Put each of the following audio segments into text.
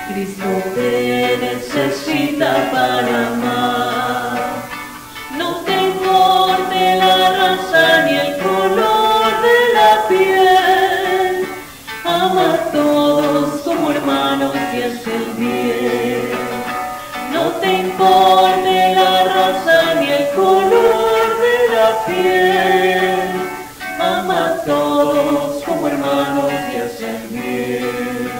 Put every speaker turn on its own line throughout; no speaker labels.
Cristo te necesita para amar. No te importe la raza ni el color de la piel. Ama a todos como hermanos y haz el bien. No te importe la raza ni el color de la piel. Ama a todos como hermanos y haz el bien.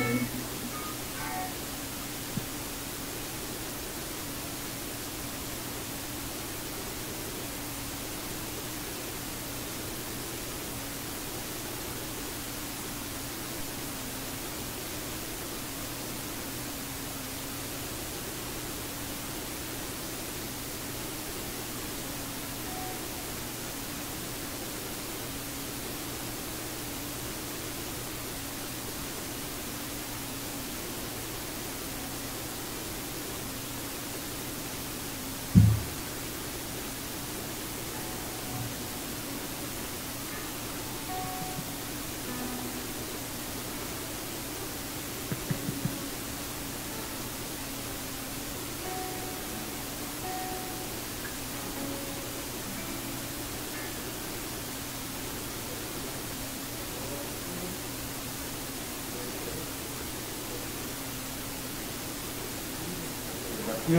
Y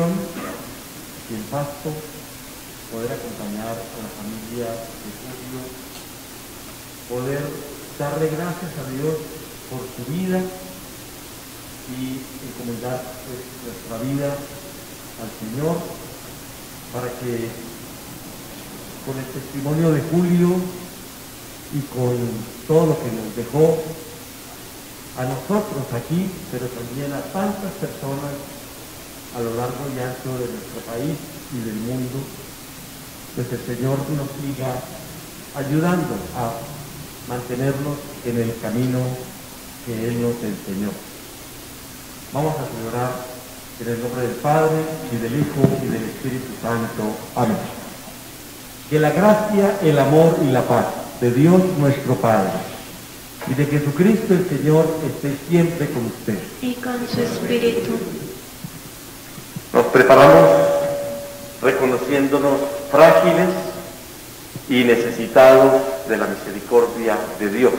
el pasto, poder acompañar a la familia de Julio, poder darle gracias a Dios por su vida y encomendar nuestra vida al Señor para que con el testimonio de Julio y con todo lo que nos dejó a nosotros aquí, pero también a tantas personas a lo largo y ancho de nuestro país y del mundo, pues el Señor nos siga ayudando a mantenernos en el camino que Él nos enseñó. Vamos a celebrar en el nombre del Padre, y del Hijo, y del Espíritu Santo. Amén. Que la gracia, el amor y la paz de Dios nuestro Padre y de Jesucristo el Señor esté siempre con usted.
Y con su espíritu.
Nos preparamos reconociéndonos frágiles y necesitados de la misericordia de Dios,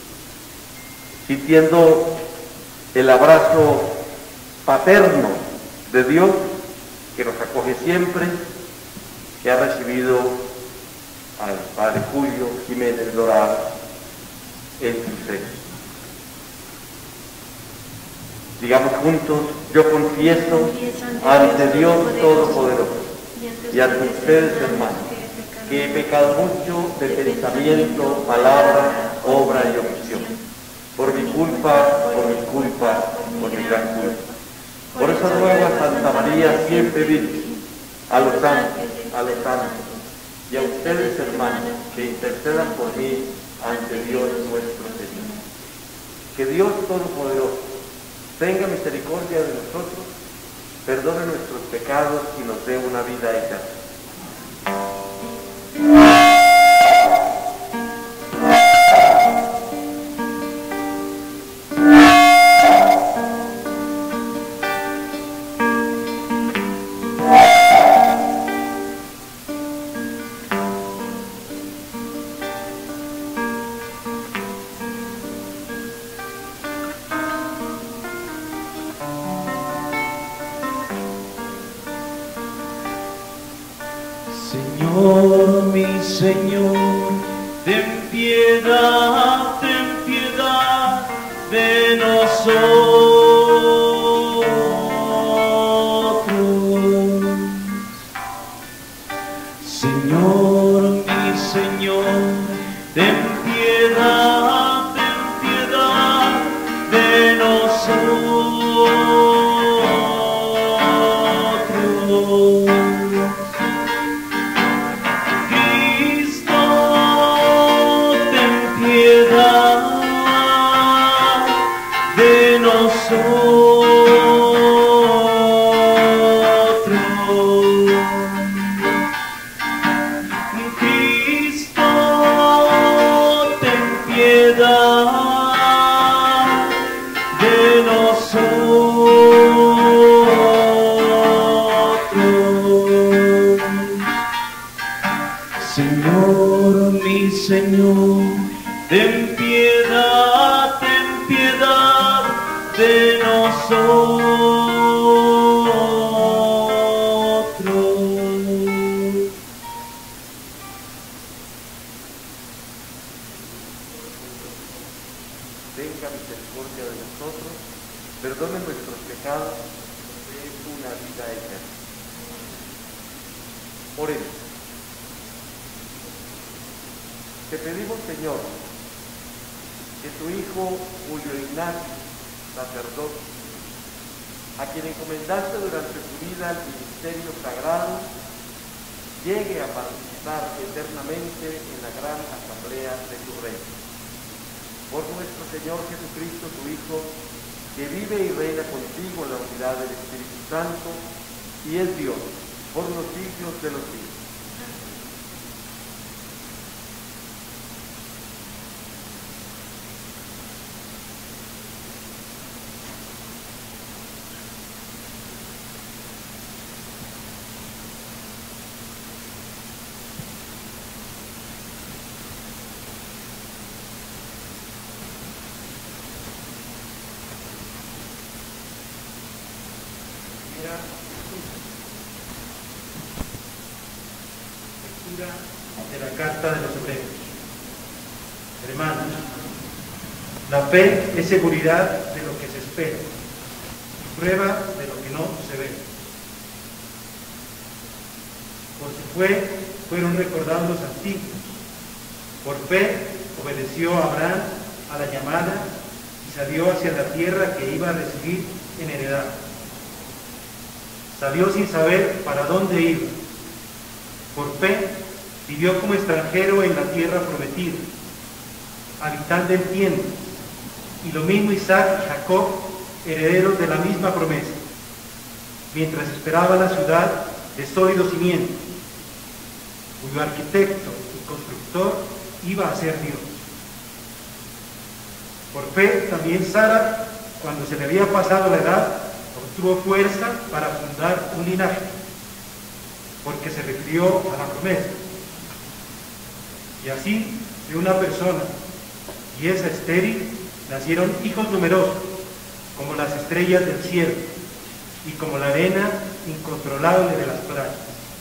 sintiendo el abrazo paterno de Dios que nos acoge siempre, que ha recibido al Padre Julio Jiménez Doral en su seno. Digamos juntos: yo confieso ante Dios Todopoderoso y ante ustedes, hermanos, que he pecado mucho de pensamiento, palabra, obra y omisión, por mi culpa, por mi gran culpa. Por eso ruego a Santa María, siempre Virgen, a los santos, y a ustedes, hermanos, que intercedan por mí ante Dios nuestro Señor. Que Dios Todopoderoso tenga misericordia de nosotros, perdone nuestros pecados y nos dé una vida eterna.
Señor, mi Señor, ten piedad de nosotros. Señor, mi Señor, ten piedad de nosotros. Cristo, ten piedad Señor, ten piedad de nosotros.
Tenga misericordia de nosotros, perdone nuestros pecados, dé una vida eterna. Oremos. Te pedimos, Señor, que tu Hijo Julio Ignacio, sacerdote, a quien encomendaste durante su vida al ministerio sagrado, llegue a participar eternamente en la gran asamblea de tu reino. Por nuestro Señor Jesucristo, tu Hijo, que vive y reina contigo en la unidad del Espíritu Santo, y es Dios, por los siglos de los siglos.
De la carta de los Hebreos. Hermanos, la fe es seguridad de lo que se espera, prueba de lo que no se ve. Porque fueron recordados los antiguos. Por fe obedeció Abraham a la llamada y salió hacia la tierra que iba a recibir en heredad. Salió sin saber para dónde iba. Por fe vivió como extranjero en la tierra prometida, habitando en tiendas, y lo mismo Isaac y Jacob, herederos de la misma promesa, mientras esperaba la ciudad de sólidos cimientos, cuyo arquitecto y constructor iba a ser Dios. Por fe también Sara, cuando se le había pasado la edad, obtuvo fuerza para fundar un linaje, porque se refirió a la promesa. Y así, de una persona, y esa estéril, nacieron hijos numerosos, como las estrellas del cielo, y como la arena incontrolable de las playas.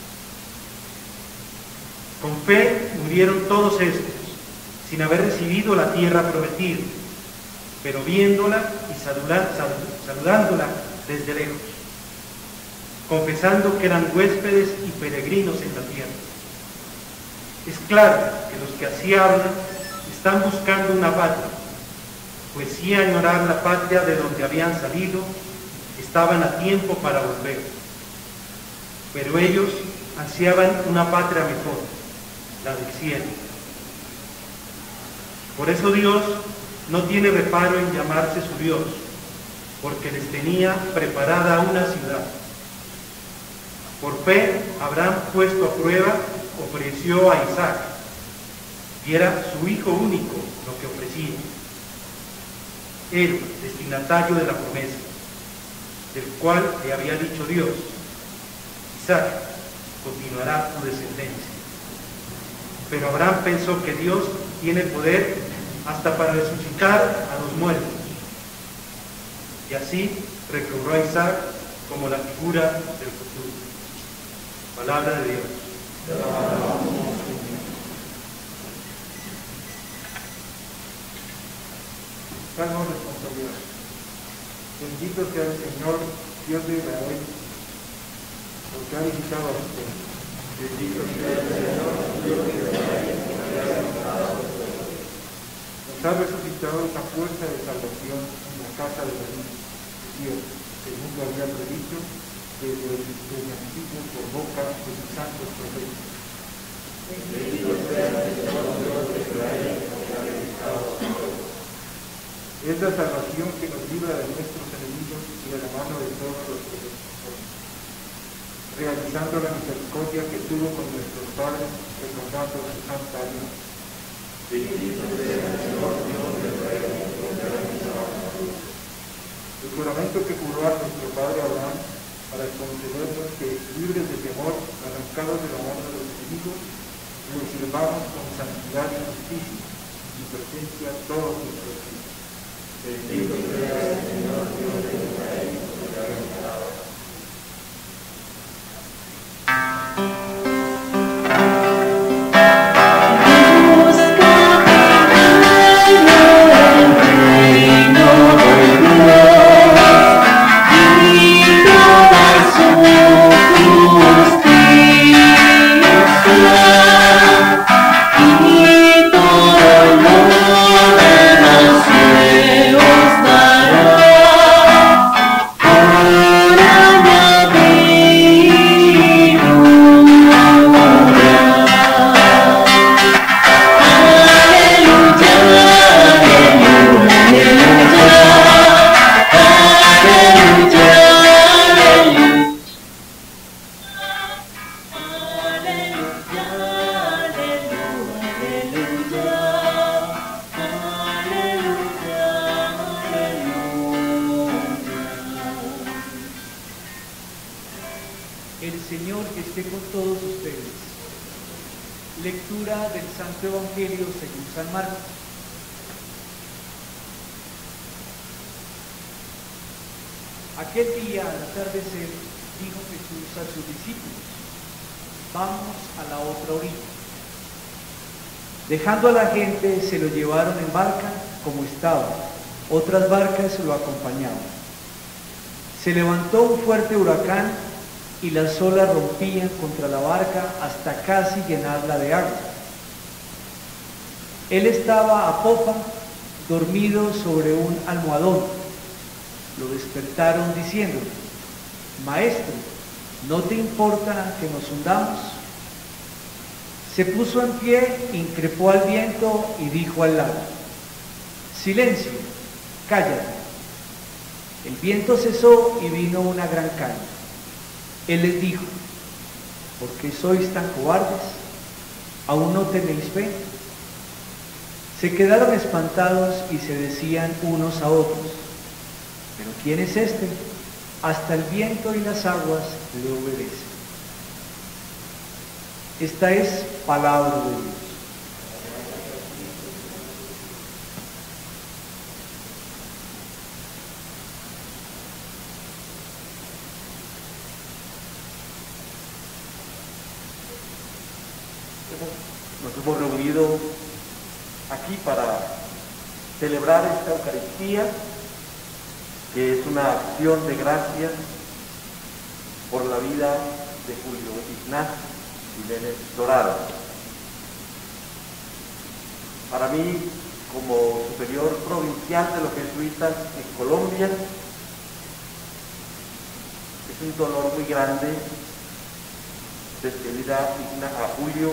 Con fe murieron todos estos, sin haber recibido la tierra prometida, pero viéndola y saludándola desde lejos, confesando que eran huéspedes y peregrinos en la tierra. Es claro que los que así hablan están buscando una patria, pues si añorar la patria de donde habían salido, estaban a tiempo para volver. Pero ellos ansiaban una patria mejor, la del cielo. Por eso Dios no tiene reparo en llamarse su Dios, porque les tenía preparada una ciudad. Por fe, Abraham, puesto a prueba, ofreció a Isaac, y era su hijo único lo que ofrecía. Él, destinatario de la promesa, del cual le había dicho Dios: Isaac, continuará tu descendencia. Pero Abraham pensó que Dios tiene poder hasta para resucitar a los muertos, y así recobró a Isaac como la figura del futuro. Palabra de Dios.
Salmo responsabilidad. Bendito sea el Señor, Dios de Israel, porque ha visitado a usted. Bendito sea el Señor, Dios de Israel, porque ha visitado a usted. Nos ha resucitado esa fuerza de salvación en la casa de David, Dios, que el mundo había predicho desde antiguo por boca de sus santos profetas. Bendito sea el Señor, Dios de Israel, porque ha visitado a usted. Es la salvación que nos libra de nuestros enemigos y de la mano de todos los que nos soportan, realizando la misericordia que tuvo con nuestros padres, recordando su santa alianza. Bendito sea el Señor, Dios de Israel, porque ha visitado a nosotros. El juramento que juró a nuestro padre Abraham para concedernos que, libres de temor, arrancados de la mano de los enemigos,
y lo sirvamos con santidad y justicia, y presencia todos nuestros días. Bendito sea el Señor Dios de Israel,
El Señor esté con todos ustedes. Lectura del Santo Evangelio según San Marcos. Aquel día, al atardecer, dijo Jesús a sus discípulos: vamos a la otra orilla. Dejando a la gente, se lo llevaron en barca como estaba. Otras barcas lo acompañaban. Se levantó un fuerte huracán y las olas rompían contra la barca hasta casi llenarla de agua. Él estaba a popa, dormido sobre un almohadón. Lo despertaron diciendo: Maestro, ¿no te importa que nos hundamos? Se puso en pie, increpó al viento y dijo al lago: Silencio, cállate. El viento cesó y vino una gran calma. Él les dijo: ¿por qué sois tan cobardes? ¿Aún no tenéis fe? Se quedaron espantados y se decían unos a otros: ¿pero quién es este? Hasta el viento y las aguas le obedecen. Esta es palabra de Dios.
Nos hemos reunido aquí para celebrar esta Eucaristía, que es una acción de gracias por la vida de Julio Ignacio Jiménez Dorado. Para mí, como superior provincial de los jesuitas en Colombia, es un dolor muy grande despedir a Julio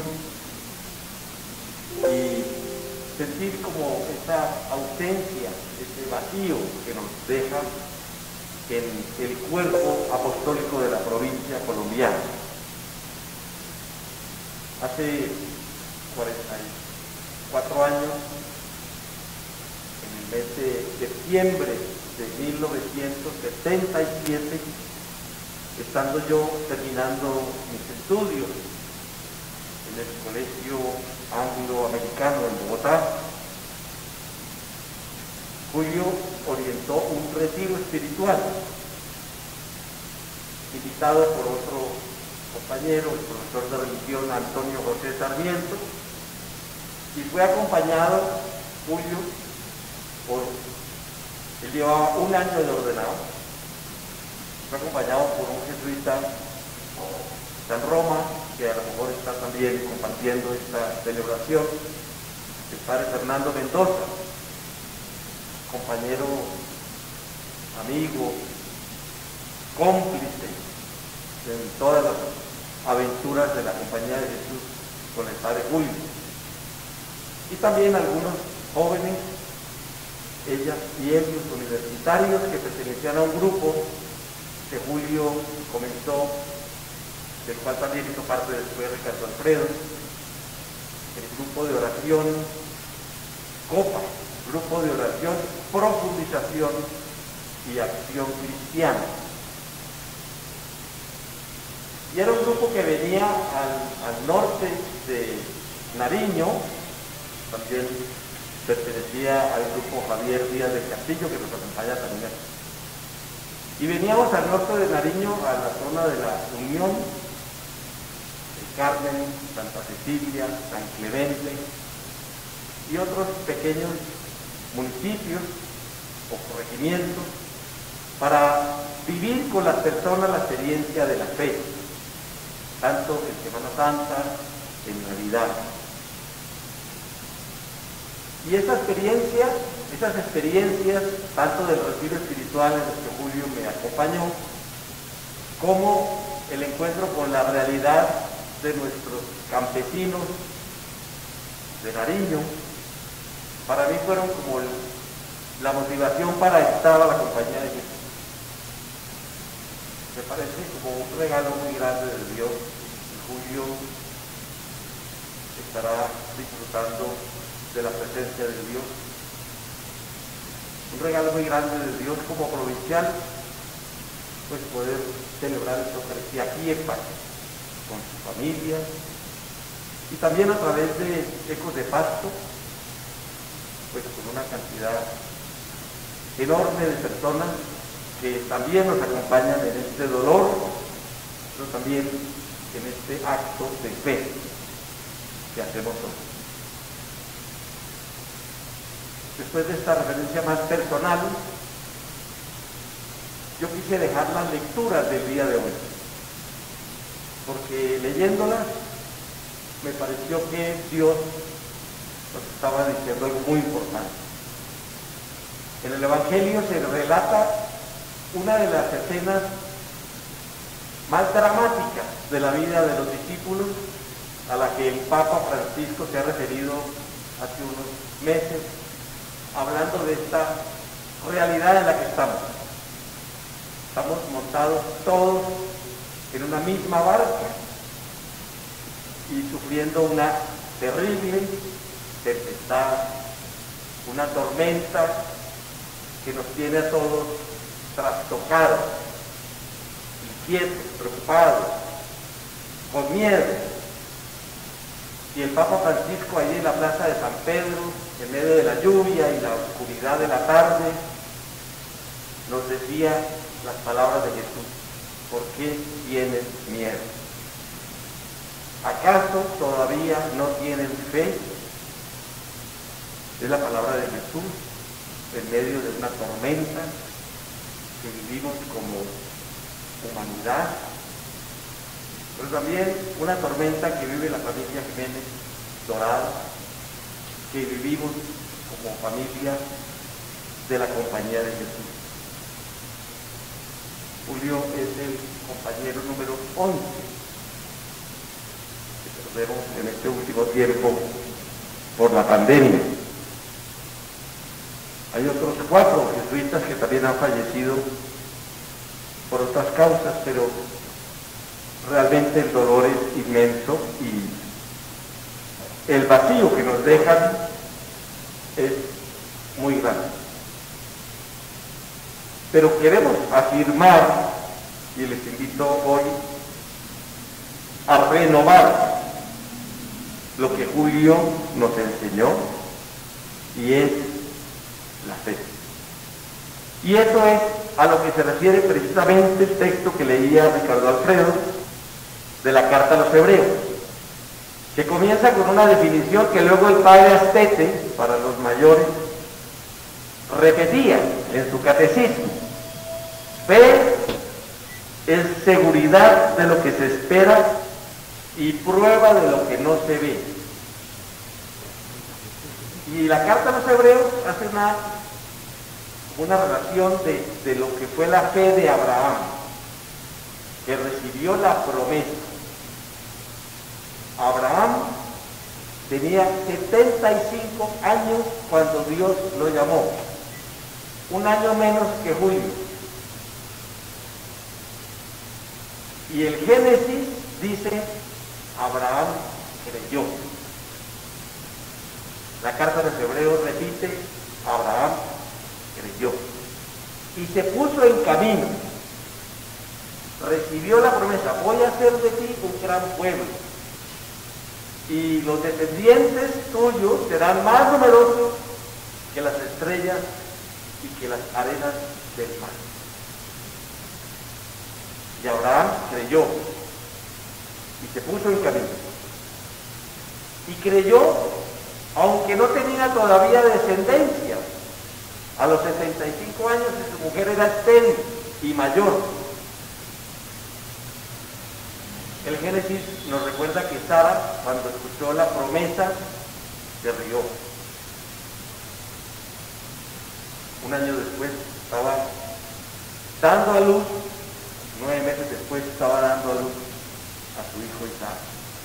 y sentir como esa ausencia, ese vacío que nos deja en el cuerpo apostólico de la provincia colombiana. Hace 44 años, en el mes de septiembre de 1977, estando yo terminando mis estudios en el Colegio Angloamericano en Bogotá, Julio orientó un retiro espiritual, invitado por otro compañero, el profesor de religión Antonio José Sarmiento, y fue acompañado Julio él llevaba un año de ordenado, fue acompañado por un jesuita está en Roma, que a lo mejor está también compartiendo esta celebración, el padre Fernando Mendoza, compañero, amigo, cómplice en todas las aventuras de la Compañía de Jesús con el padre Julio. Y también algunos jóvenes, ellas y ellos, universitarios, que pertenecían a un grupo que Julio comenzó, del cual también hizo parte después Ricardo Alfredo, el grupo de oración COPA, Grupo de Oración, Profundización y Acción Cristiana. Y era un grupo que venía al norte de Nariño, también pertenecía al grupo Javier Díaz del Castillo, que nos acompaña también aquí. Y veníamos al norte de Nariño, a la zona de la Unión, el Carmen, Santa Cecilia, San Clemente y otros pequeños municipios o corregimientos para vivir con las personas la experiencia de la fe, tanto en Semana Santa, en Navidad. Y esas experiencias, tanto del retiro espiritual en el que Julio me acompañó, como el encuentro con la realidad de nuestros campesinos de Nariño, para mí fueron como la motivación para estar a la compañía de Jesús. Me parece como un regalo muy grande de Dios, y Julio estará disfrutando de la presencia de Dios. Un regalo muy grande de Dios como provincial, pues poder celebrar esta Eucaristía aquí en paz, con su familia, y también a través de Ecos de Pasto, pues con una cantidad enorme de personas que también nos acompañan en este dolor, pero también en este acto de fe que hacemos hoy. Después de esta referencia más personal, yo quise dejar las lecturas del día de hoy, porque leyéndolas me pareció que Dios nos estaba diciendo algo muy importante. En el Evangelio se relata una de las escenas más dramáticas de la vida de los discípulos, a la que el Papa Francisco se ha referido hace unos meses, hablando de esta realidad en la que estamos. Estamos montados todos en una misma barca y sufriendo una terrible tempestad, una tormenta que nos tiene a todos trastocados, inquietos, preocupados, con miedo. Y el Papa Francisco allí en la plaza de San Pedro, en medio de la lluvia y la oscuridad de la tarde, nos decía las palabras de Jesús: ¿por qué tienes miedo? ¿Acaso todavía no tienen fe? Es la palabra de Jesús en medio de una tormenta que vivimos como humanidad, pero también una tormenta que vive la familia Jiménez Dorado, que vivimos como familia de la Compañía de Jesús. Julio es el compañero número 11 que perdemos en este último tiempo por la pandemia. Hay otros 4 jesuitas que también han fallecido por otras causas, pero realmente el dolor es inmenso y el vacío que nos dejan es muy grande. Pero queremos afirmar, y les invito hoy a renovar lo que Julio nos enseñó, y es la fe. Y eso es a lo que se refiere precisamente el texto que leía Ricardo Alfredo de la carta a los Hebreos, que comienza con una definición que luego el padre Astete, para los mayores, repetía en su catecismo: fe es seguridad de lo que se espera y prueba de lo que no se ve. Y la carta a los Hebreos hace una relación de lo que fue la fe de Abraham, que recibió la promesa. Abraham tenía 75 años cuando Dios lo llamó, un año menos que Julio. Y el Génesis dice: Abraham creyó. La carta de los Hebreos repite: Abraham creyó. Y se puso en camino. Recibió la promesa: voy a hacer de ti un gran pueblo. y los descendientes tuyos serán más numerosos que las estrellas y que las arenas del mar. Y Abraham creyó y se puso en camino. Y creyó, aunque no tenía todavía descendencia. A los 75 años su mujer era estéril y mayor. El Génesis nos recuerda que Sara, cuando escuchó la promesa, se rió. Un año después estaba dando a luz, 9 meses después estaba dando a luz a su hijo Isaac.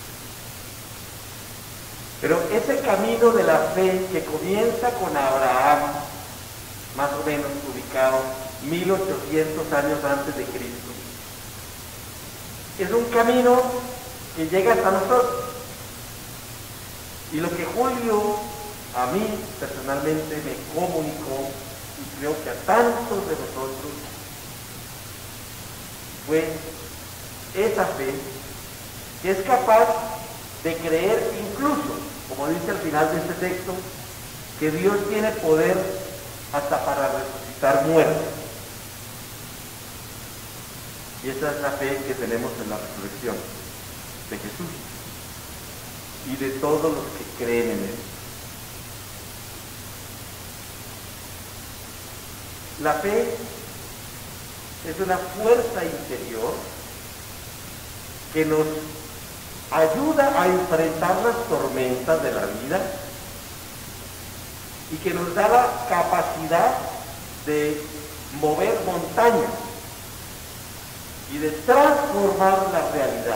Pero ese camino de la fe que comienza con Abraham, más o menos ubicado 1800 años antes de Cristo, es un camino que llega hasta nosotros. Y lo que Julio a mí personalmente me comunicó, y creo que a tantos de nosotros, fue esa fe que es capaz de creer incluso, como dice al final de este texto, que Dios tiene poder hasta para resucitar muertos. Y esa es la fe que tenemos en la resurrección de Jesús y de todos los que creen en Él. La fe es una fuerza interior que nos ayuda a enfrentar las tormentas de la vida y que nos da la capacidad de mover montañas y de transformar la realidad.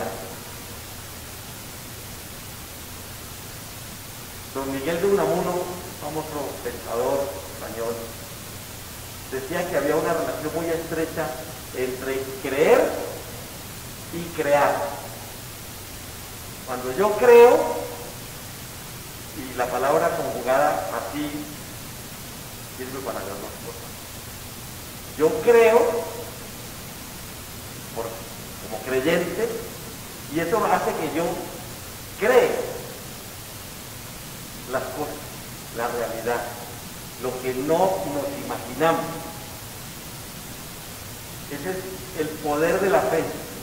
Don Miguel de Unamuno, famoso pensador español, decía que había una relación muy estrecha entre creer y crear. Cuando yo creo, y la palabra conjugada así sirve para las dos cosas. Yo creo como creyente, y eso hace que yo cree las cosas, la realidad, lo que no nos imaginamos. Ese es el poder de la fe.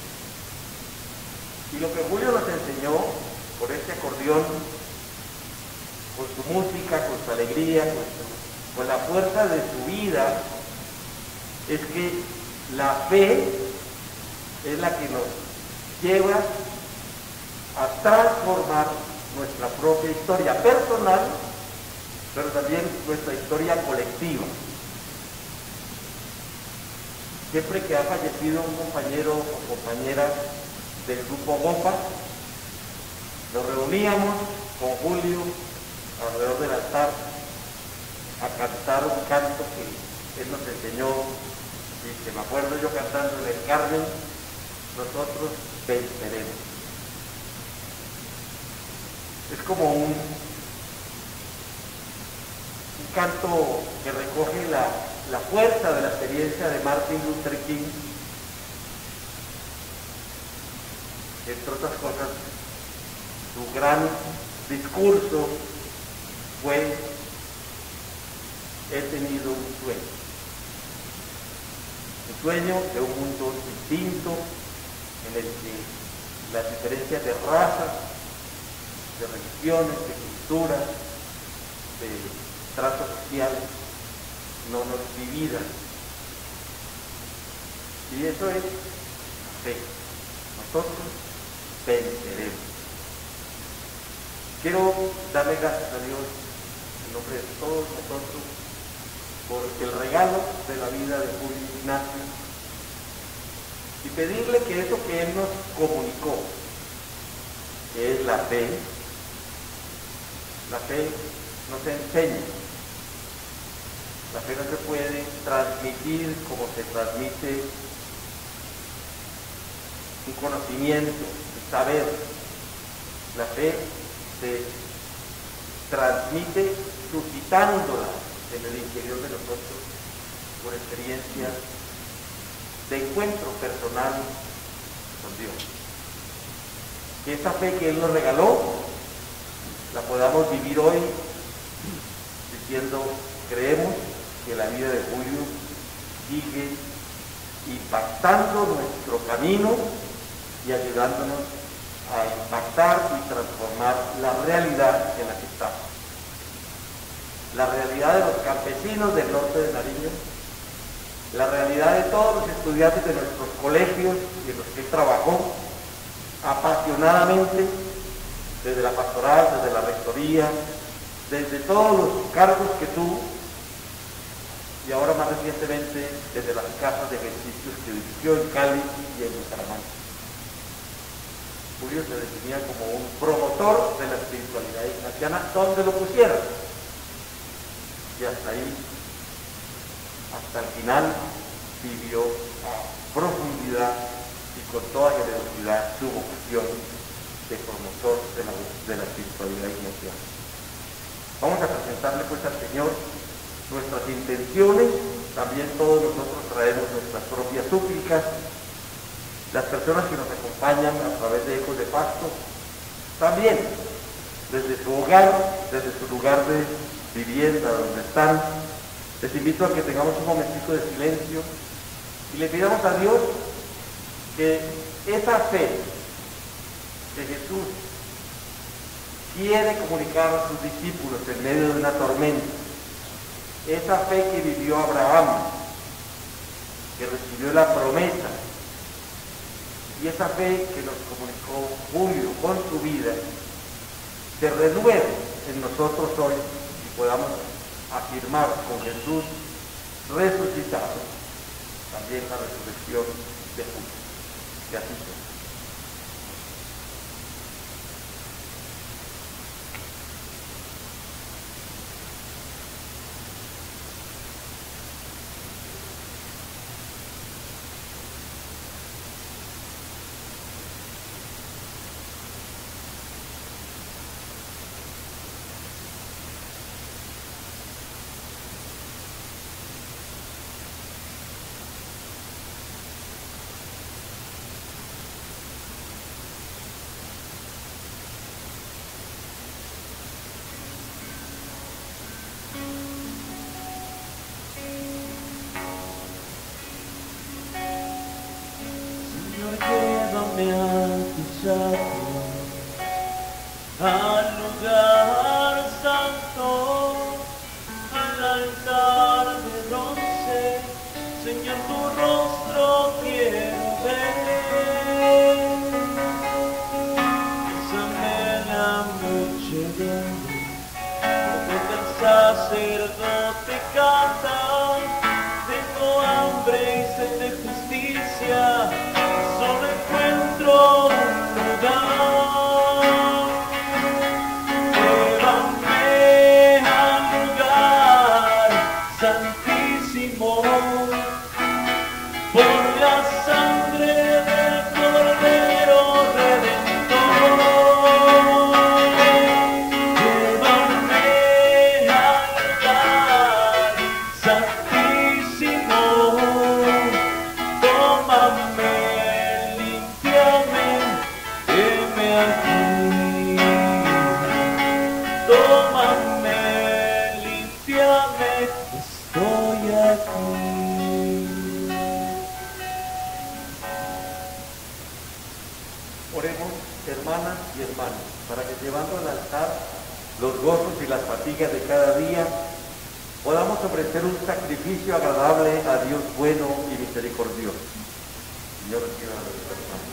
Y lo que Julio nos enseñó por este acordeón, con su música, con su alegría, con la fuerza de su vida, es que la fe es la que nos lleva a transformar nuestra propia historia personal, pero también nuestra historia colectiva. Siempre que ha fallecido un compañero o compañera del grupo GOPA, nos reuníamos con Julio alrededor del altar a cantar un canto que él nos enseñó y que me acuerdo yo cantando en el Carmen: nosotros venceremos. Es como un canto que recoge la fuerza de la experiencia de Martin Luther King. Entre otras cosas, su gran discurso fue: he tenido un sueño de un mundo distinto, en el que las diferencias de razas, de religiones, de culturas, de tratos sociales no nos dividan. Y eso es fe. Nosotros venceremos. Quiero darle gracias a Dios en nombre de todos nosotros por el regalo de la vida de Julio Ignacio y pedirle que eso que él nos comunicó, que es la fe nos enseña. La fe no se puede transmitir como se transmite un conocimiento, un saber. La fe se transmite suscitándola en el interior de nosotros por experiencias de encuentro personal con Dios. Que esa fe que Él nos regaló la podamos vivir hoy diciendo, creemos que la vida de Julio sigue impactando nuestro camino y ayudándonos a impactar y transformar la realidad en la que estamos. La realidad de los campesinos del norte de Nariño, la realidad de todos los estudiantes de nuestros colegios y en los que él trabajó apasionadamente, desde la pastoral, desde la rectoría, desde todos los cargos que tuvo, y ahora más recientemente desde las casas de ejercicios que dirigió en Cali y en Bucaramanga. Julio se definía como un promotor de la espiritualidad ignaciana donde lo pusiera. Y hasta ahí, hasta el final, vivió a profundidad y con toda generosidad su vocación de promotor de la espiritualidad ignaciana. Vamos a presentarle pues al Señor nuestras intenciones, también todos nosotros traemos nuestras propias súplicas, las personas que nos acompañan a través de Ecos de Pasto, también desde su hogar, desde su lugar de vivienda, donde están, les invito a que tengamos un momentito de silencio y le pidamos a Dios que esa fe que Jesús quiere comunicar a sus discípulos en medio de una tormenta, esa fe que vivió Abraham, que recibió la promesa, y esa fe que nos comunicó Julio con su vida, se renueve en nosotros hoy y podamos afirmar con Jesús resucitado también la resurrección de Julio. Que así sea.
Al lugar santo, al altar de bronce, Señor, tu rostro quiero ver. Bésame la noche donde el sacerdote canta, tengo hambre y sed de justicia, solo encuentro un lugar.
Hermanas y hermanos, para que llevando al altar los gozos y las fatigas de cada día, podamos ofrecer un sacrificio agradable a Dios bueno y misericordioso. Señor, reciba la persona.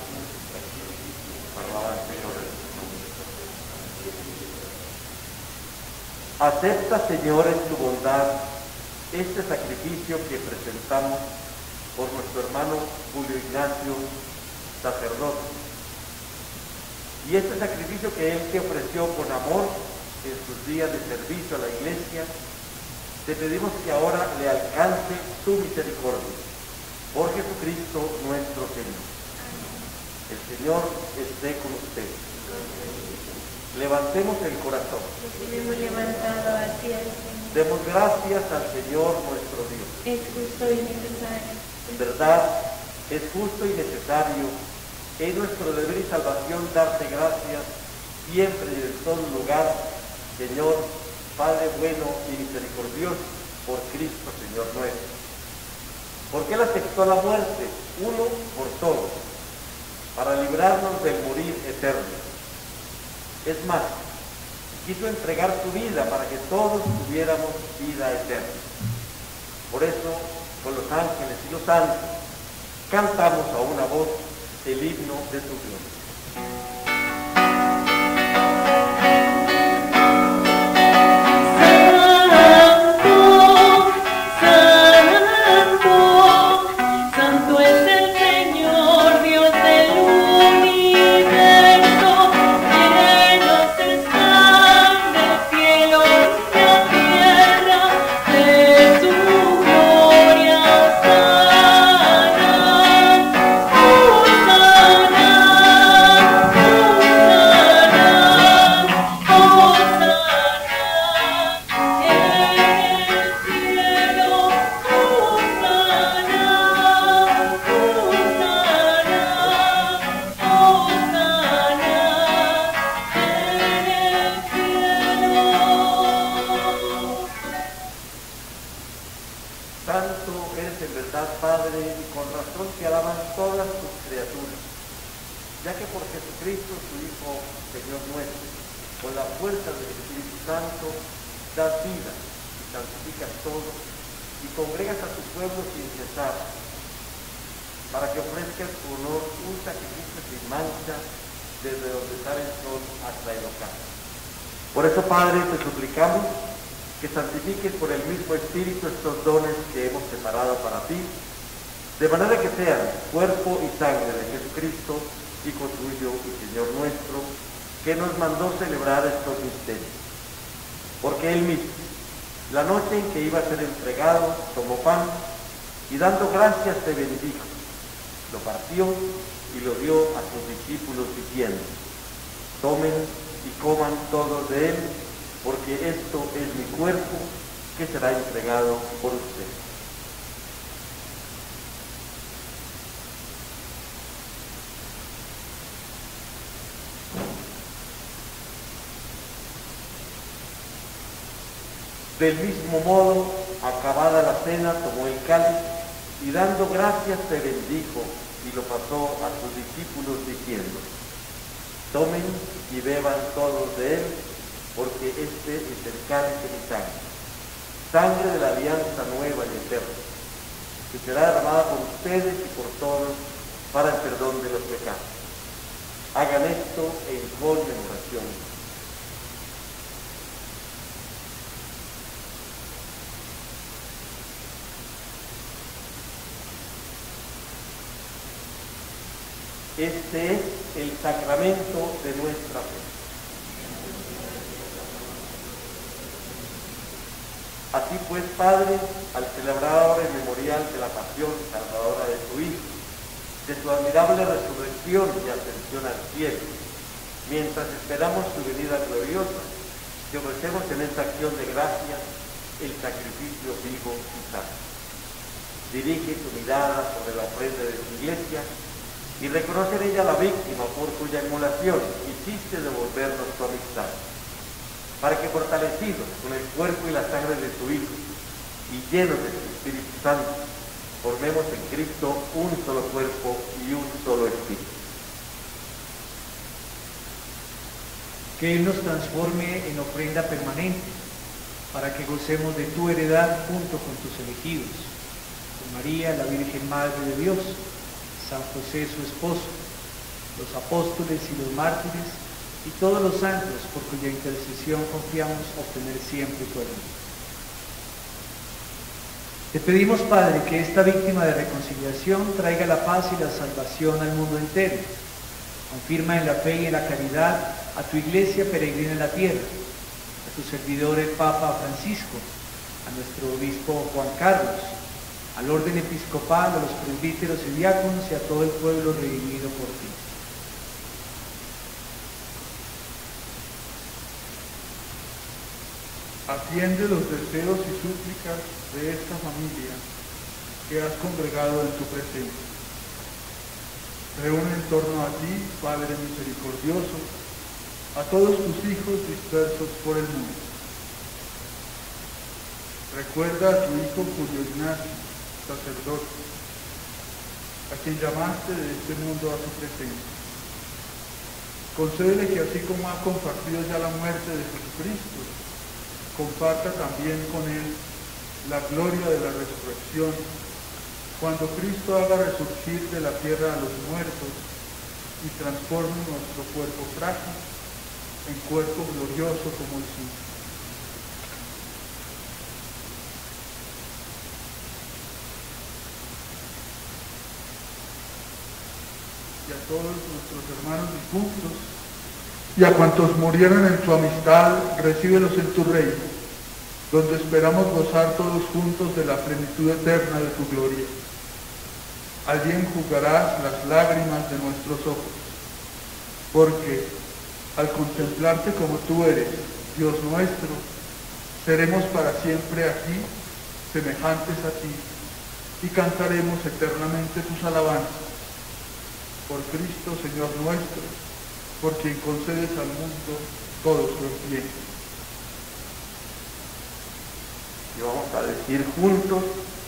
Acepta, Señor, en tu bondad este sacrificio que presentamos por nuestro hermano Julio Ignacio, sacerdote. Y este sacrificio que Él te ofreció con amor en sus días de servicio a la Iglesia, te pedimos que ahora le alcance tu misericordia. Por Jesucristo nuestro Señor. El Señor esté con ustedes. Levantemos el corazón.
Hemos levantado hacia el Señor.
Demos gracias al Señor nuestro Dios.
Es justo y necesario.
En verdad, es justo y necesario. Es nuestro deber y salvación darte gracias siempre y en todo lugar
Señor, Padre bueno y misericordioso, por Cristo, Señor nuestro. Porque Él aceptó la muerte, uno por todos, para librarnos del morir eterno. Es más, quiso entregar su vida para que todos tuviéramos vida eterna. Por eso, con los ángeles y los santos, cantamos a una voz el himno de su gloria. Para que ofrezcas tu honor un sacrificio sin mancha desde donde sale el sol hasta el ocaso. Por eso, Padre, te suplicamos que santifiques por el mismo Espíritu estos dones que hemos preparado para ti, de manera que sean cuerpo y sangre de Jesucristo, Hijo tuyo y Señor nuestro, que nos mandó celebrar estos misterios. Porque Él mismo, la noche en que iba a ser entregado, tomó pan y dando gracias te bendijo. Lo partió y lo dio a sus discípulos diciendo: tomen y coman todos de él, porque esto es mi cuerpo que será entregado por ustedes. Del mismo modo, acabada la cena, tomó el cáliz y dando gracias te bendijo y lo pasó a sus discípulos diciendo: tomen y beban todos de él, porque este es el cáliz de mi sangre, sangre de la alianza nueva y eterna, que será derramada por ustedes y por todos para el perdón de los pecados. Hagan esto en conmemoración. Este es el sacramento de nuestra fe. Así pues, Padre, al celebrar ahora el memorial de la pasión salvadora de tu Hijo, de su admirable resurrección y ascensión al cielo, mientras esperamos su venida gloriosa, te ofrecemos en esta acción de gracias el sacrificio vivo y santo. Dirige tu mirada sobre la ofrenda de tu iglesia y reconoce en ella la víctima por cuya inmolación hiciste devolvernos tu amistad, para que fortalecidos con el cuerpo y la sangre de tu Hijo y llenos de tu Espíritu Santo, formemos en Cristo un solo cuerpo y un solo espíritu.
Que Él nos transforme en ofrenda permanente, para que gocemos de tu heredad junto con tus elegidos, con María, la Virgen Madre de Dios, San José su esposo, los apóstoles y los mártires, y todos los santos por cuya intercesión confiamos obtener siempre tu ayuda. Te pedimos, Padre, que esta víctima de reconciliación traiga la paz y la salvación al mundo entero. Confirma en la fe y en la caridad a tu iglesia peregrina en la tierra, a tu servidor el Papa Francisco, a nuestro obispo Juan Carlos, al orden episcopal, a los presbíteros y diáconos y a todo el pueblo redimido por ti.
Atiende los deseos y súplicas de esta familia que has congregado en tu presencia. Reúne en torno a ti, Padre misericordioso, a todos tus hijos dispersos por el mundo. Recuerda a tu hijo Julio Ignacio, sacerdote, a quien llamaste de este mundo a tu presencia. Concédele que así como ha compartido ya la muerte de Jesucristo, comparta también con él la gloria de la resurrección, cuando Cristo haga resurgir de la tierra a los muertos y transforme nuestro cuerpo frágil en cuerpo glorioso como el suyo. Y a todos nuestros hermanos difuntos y a cuantos murieron en tu amistad, recíbelos en tu reino, donde esperamos gozar todos juntos de la plenitud eterna de tu gloria. Allí enjugarás las lágrimas de nuestros ojos, porque al contemplarte como tú eres, Dios nuestro, seremos para siempre a ti, semejantes a ti, y cantaremos eternamente tus alabanzas. Por Cristo, Señor nuestro, por quien concedes al mundo todos los bienes.
Y vamos a decir juntos: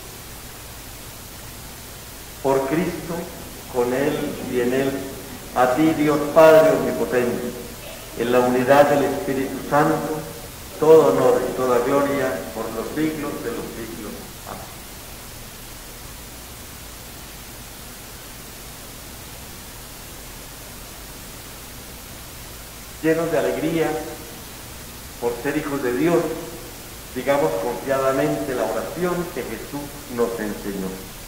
por Cristo, con Él y en Él, a ti, Dios Padre omnipotente, en la unidad del Espíritu Santo, todo honor y toda gloria por los siglos de los siglos. Amén. Llenos de alegría por ser hijos de Dios, digamos confiadamente la oración que Jesús nos enseñó.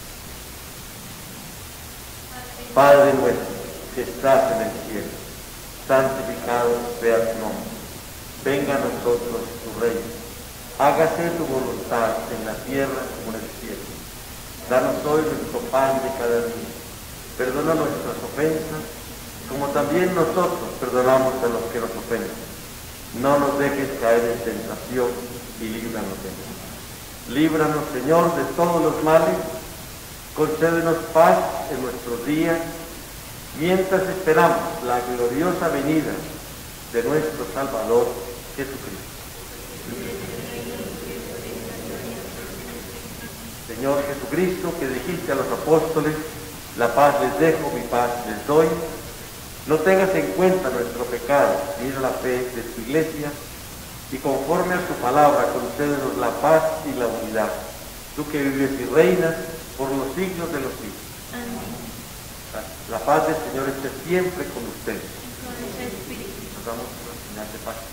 Padre nuestro que estás en el cielo, santificado sea tu nombre. Venga a nosotros tu reino. Hágase tu voluntad en la tierra como en el cielo. Danos hoy nuestro pan de cada día. Perdona nuestras ofensas, como también nosotros perdonamos a los que nos ofenden. No nos dejes caer en tentación y líbranos del mal. Líbranos, Señor, de todos los males. Concédenos paz en nuestros días, mientras esperamos la gloriosa venida de nuestro Salvador Jesucristo. Señor Jesucristo, que dijiste a los apóstoles: la paz les dejo, mi paz les doy, no tengas en cuenta nuestro pecado, mira la fe de tu iglesia, y conforme a tu palabra concédenos la paz y la unidad. Tú que vives y reinas por los siglos de los siglos. Amén. La paz del Señor esté siempre con ustedes.
Con el Espíritu.
Nos damos una señal de paz.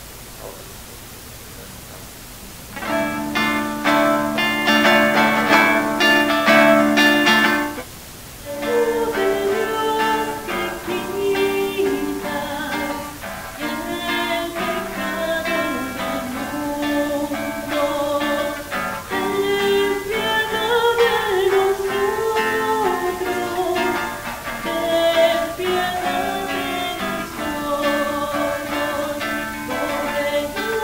Despierta de nosotros,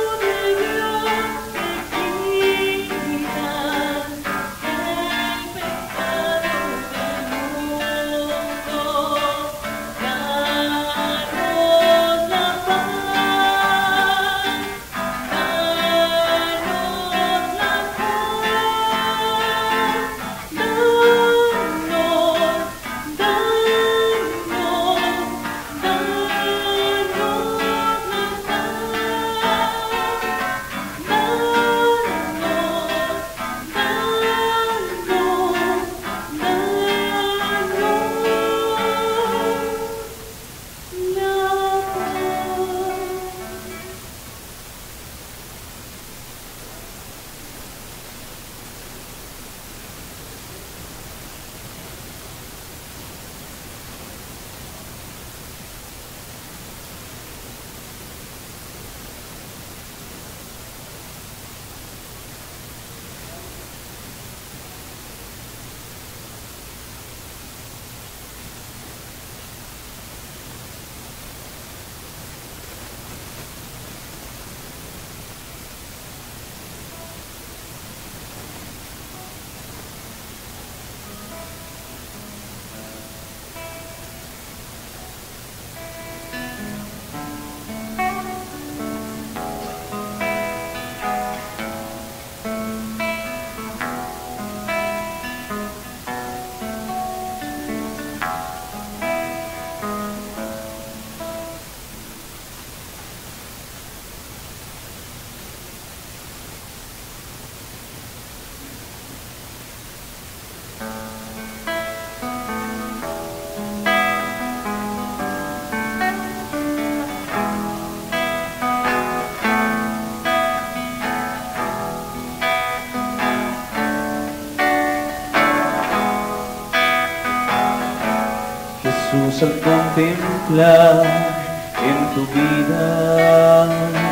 Jesús, al contemplar en tu vida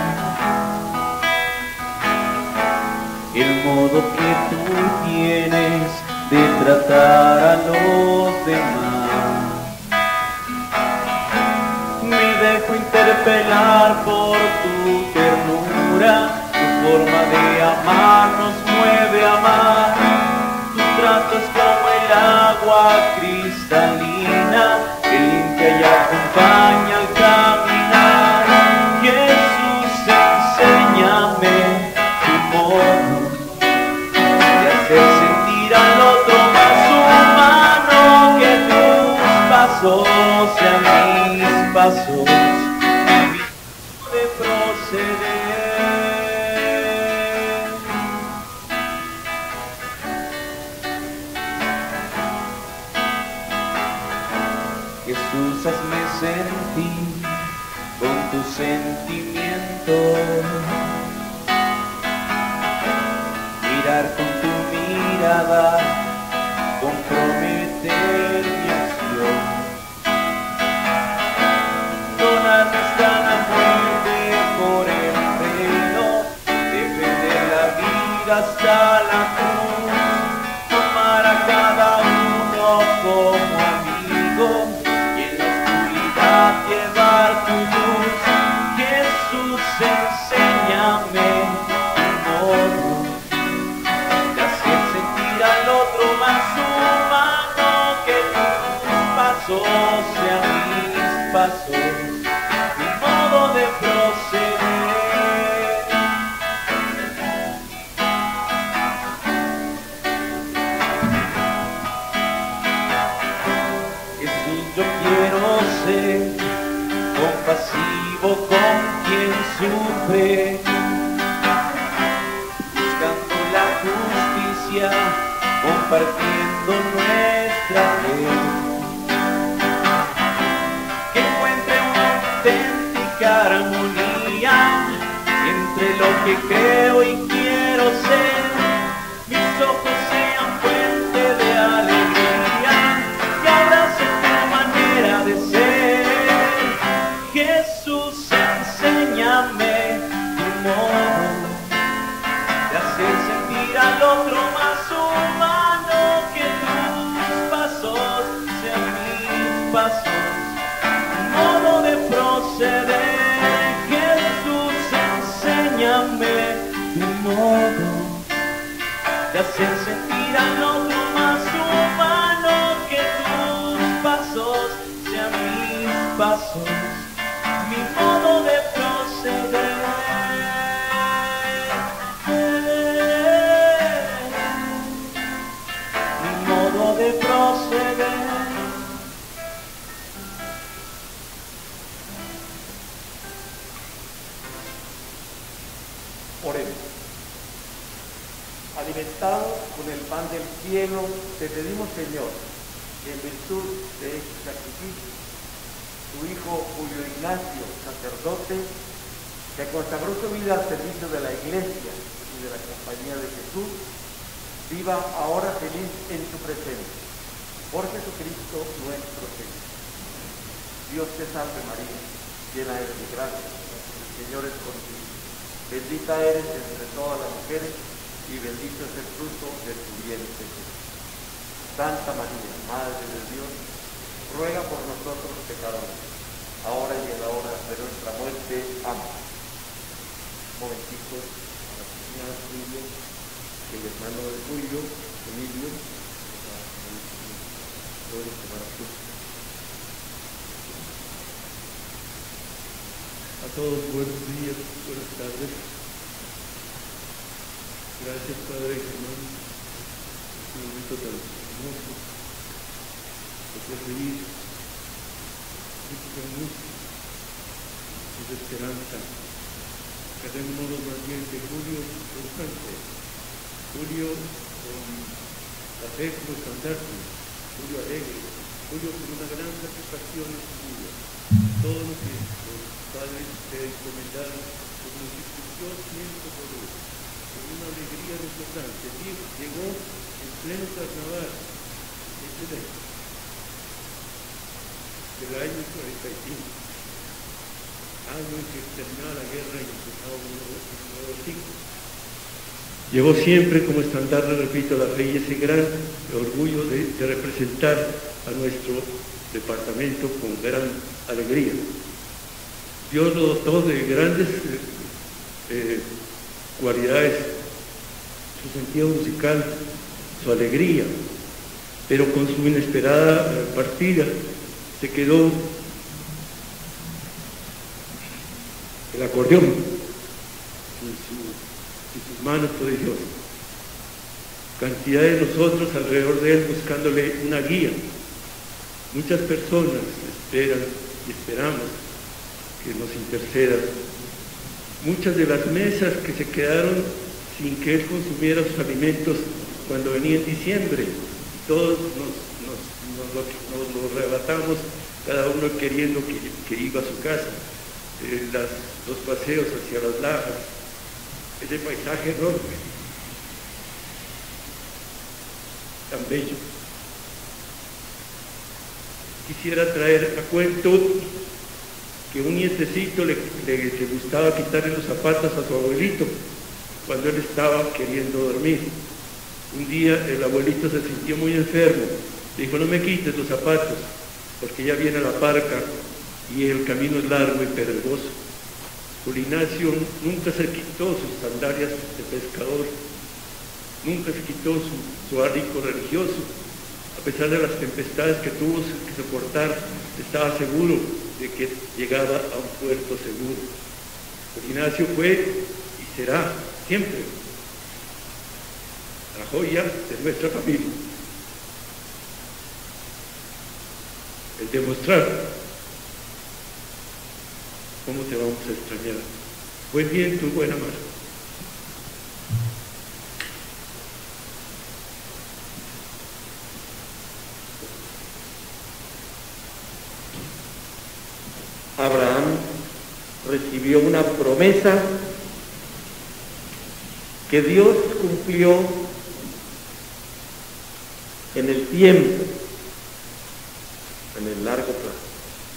el modo que tú tienes de tratar a los demás, me dejo interpelar por tu ternura, tu forma de amar nos mueve a amar, tu trato es como el agua cristalina que limpia y acompaña al caminar. Jesús, enséñame tu modo de hacer sentir al otro más humano, que tus pasos sean mis pasos, mi modo de proceder. Jesús, hazme sentir con tus sentimientos, mirar con tu mirada, comprometer mi acción, donar nuestra muerte por el reino, defender la vida hasta la cruz, tomar a cada uno como amigo, llevar tu luz. Jesús, enséñame tu modo de hacer sentir al otro más humano, que tus pasos sean mis pasos, mi modo de proceder. Jesús, yo quiero ser compasivo con quien sufre, buscando la justicia, compartiendo nuestra fe, que encuentre una auténtica armonía entre lo que creo y quiero ser, mis ojos sean fuente de alegría y abracen tu manera de ser. Jesús, enséñame tu modo de hacer sentir al otro más humano, que tus pasos sean mis pasos, mi modo de proceder. Jesús, enséñame tu modo de hacer sentir al otro más humano, que tus pasos sean mis pasos, mi modo de proceder. Mi modo de proceder.
Oremos. Alimentados con el pan del cielo, te pedimos, Señor, que en virtud de este sacrificio, tu hijo Julio Ignacio, sacerdote, que consagró su vida al servicio de la Iglesia y de la compañía de Jesús, viva ahora feliz en tu presencia. Por Jesucristo nuestro Señor. Dios te salve María, llena eres de gracia, el Señor es contigo. Bendita eres entre todas las mujeres y bendito es el fruto de tu vientre Jesús. Santa María, Madre de Dios, ruega por nosotros pecadores, ahora y en la hora de nuestra muerte. Amén. Un momentito para la señora Julio, el hermano de Julio, Emilio,
a todos buenos días, buenas tardes. Gracias, Padre Germán, un momento tan hermoso de proseguir esta música de esperanza. Quedémonos más bien de Julio constante, Julio con afecto y estandarte, Julio alegre, Julio con una gran satisfacción en su vida. Todo lo que los padres te encomendaron con multiplicación ciento por uno, con una alegría desbordante. Llegó en pleno carnaval, excelente. del año 45, año en que terminaba la guerra y empezaba un nuevo ciclo. Llevó siempre como estandarte, repito, la fe y ese gran orgullo de representar a nuestro departamento con gran alegría. Dios lo dotó de grandes cualidades, su sentido musical, su alegría, pero con su inesperada partida se quedó el acordeón en sus manos prodigiosas. Cantidad de nosotros alrededor de él buscándole una guía. Muchas personas esperan y esperamos que nos interceda. Muchas de las mesas que se quedaron sin que él consumiera sus alimentos cuando venía en diciembre, todos nos lo arrebatamos, cada uno queriendo que iba a su casa. Los paseos hacia las lajas, ese paisaje enorme, tan bello. Quisiera traer a cuento que un nietecito le gustaba quitarle los zapatos a su abuelito cuando él estaba queriendo dormir. Un día el abuelito se sintió muy enfermo, le dijo: no me quites los zapatos, porque ya viene la parca y el camino es largo y pedregoso. Julio Ignacio nunca se quitó sus sandalias de pescador, nunca se quitó su hábito religioso. A pesar de las tempestades que tuvo que soportar, estaba seguro de que llegaba a un puerto seguro. Julio Ignacio fue y será siempre la joya de nuestra familia. El demostrar cómo te vamos a extrañar. Buen viento, buena mar.
Abraham recibió una promesa que Dios cumplió en el tiempo, en el largo plazo.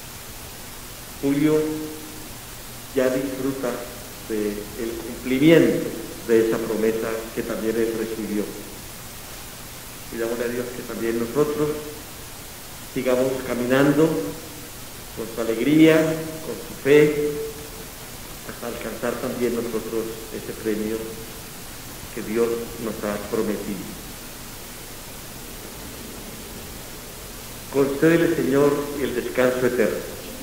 Julio ya disfruta del cumplimiento de esa promesa que también él recibió. Pidámosle a Dios que también nosotros sigamos caminando con su alegría, con su fe, hasta alcanzar también nosotros ese premio que Dios nos ha prometido. Concédele, Señor, el descanso eterno.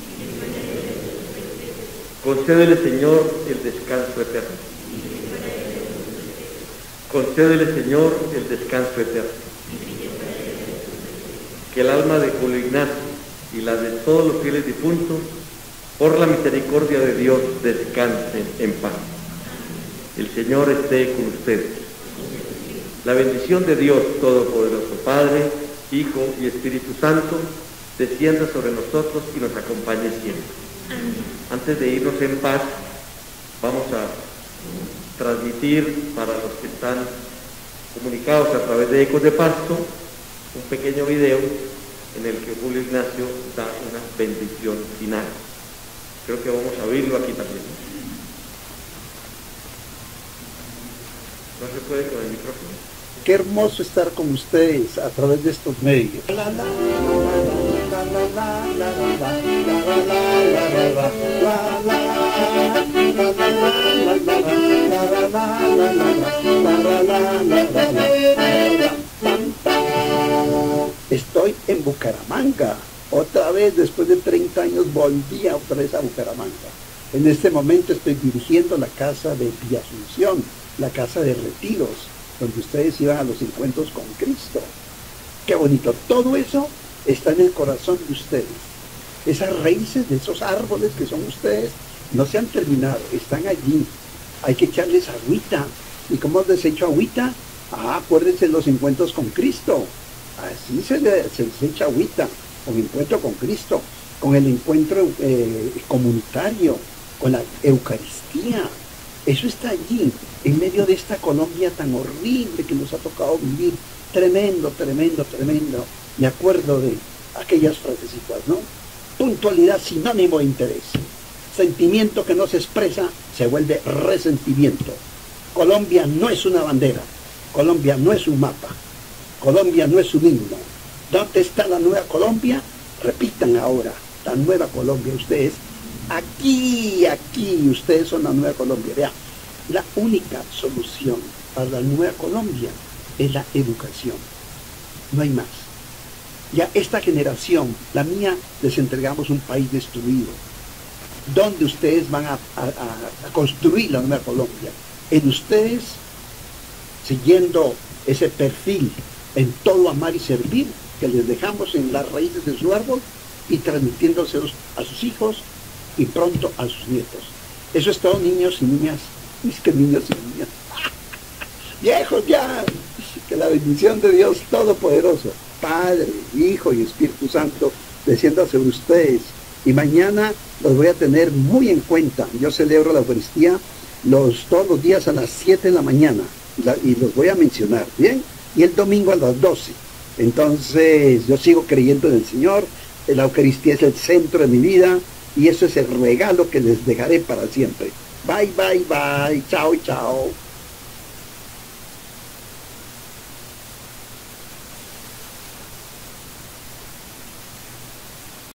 Concédele, Señor, el descanso eterno. Concédele, Señor, el descanso eterno. Que el alma de Julio Ignacio y la de todos los fieles difuntos, por la misericordia de Dios, descansen en paz. El Señor esté con ustedes. La bendición de Dios Todopoderoso, Padre, Hijo y Espíritu Santo, descienda sobre nosotros y nos acompañe siempre. Antes de irnos en paz, vamos a transmitir para los que están comunicados a través de Ecos de Pasto un pequeño video en el que Julio Ignacio da una bendición final. Creo que vamos a oírlo aquí también. ¿No se puede con el micrófono?
Qué hermoso estar con ustedes a través de estos medios. Estoy en Bucaramanga. Otra vez, después de 30 años, volví otra vez a Bucaramanga. En este momento estoy dirigiendo la casa de Villa Asunción, la casa de retiros, donde ustedes iban a los encuentros con Cristo. Qué bonito. Todo eso está en el corazón de ustedes. Esas raíces de esos árboles que son ustedes no se han terminado, están allí. Hay que echarles agüita. ¿Y cómo les echo agüita? Acuérdense de los encuentros con Cristo. Así se les echa agüita, con encuentro con Cristo, con el encuentro comunitario, con la Eucaristía. Eso está allí, en medio de esta Colombia tan horrible que nos ha tocado vivir. Tremendo, tremendo, tremendo. Me acuerdo de aquellas frasecitas, ¿no? Puntualidad sinónimo de interés. Sentimiento que no se expresa se vuelve resentimiento. Colombia no es una bandera. Colombia no es un mapa. Colombia no es un himno. ¿Dónde está la nueva Colombia? Repitan ahora, la nueva Colombia. Ustedes, aquí, ustedes son la nueva Colombia. Vean, la única solución para la nueva Colombia es la educación. No hay más. Ya esta generación, la mía, les entregamos un país destruido. ¿Dónde ustedes van a construir la nueva Colombia? En ustedes, siguiendo ese perfil en todo amar y servir que les dejamos en las raíces de su árbol y transmitiéndoselos a sus hijos y pronto a sus nietos. Eso es todo, niños y niñas. Es que niños y niñas. Viejos ya. Que la bendición de Dios Todopoderoso, Padre, Hijo y Espíritu Santo, descienda sobre ustedes. Y mañana los voy a tener muy en cuenta. Yo celebro la Eucaristía todos los días a las 7 de la mañana. Y los voy a mencionar, ¿bien? Y el domingo a las 12. Entonces, yo sigo creyendo en el Señor. La Eucaristía es el centro de mi vida. Y eso es el regalo que les dejaré para siempre. Bye, bye, bye. Chao, chao.